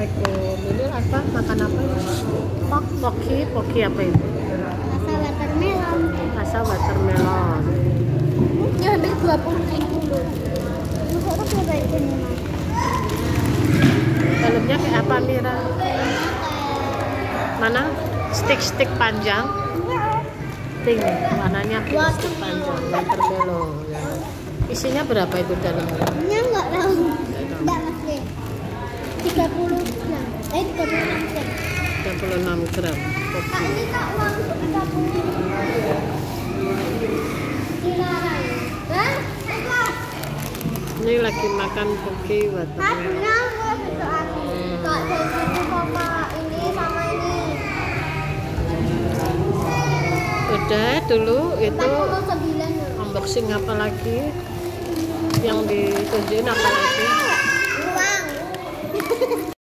Assalamualaikum. Ini apa? Makan apa ini? Poki apa ini? Rasa watermelon. Rasa watermelon. Ini hampir 20.000 loh. Masuk ke berapa ini, Mas? Dalamnya kayak apa, Mira? Mana? Stick panjang. Ting, warnanya stick panjang, watermelon. Ya. Isinya berapa itu dalamnya? Ini enggak tahu. Enggak, Mas. 30 gram. 36 gram. 36 gram. Kak, ini Kak, uang itu 30. Dilarang. Hah? Ini lagi makan poki watermelon. Kak, jadi papa ini sama ini. Udah dulu itu 49 loh. unboxing apa lagi? Yang ditunjukin apa lagi?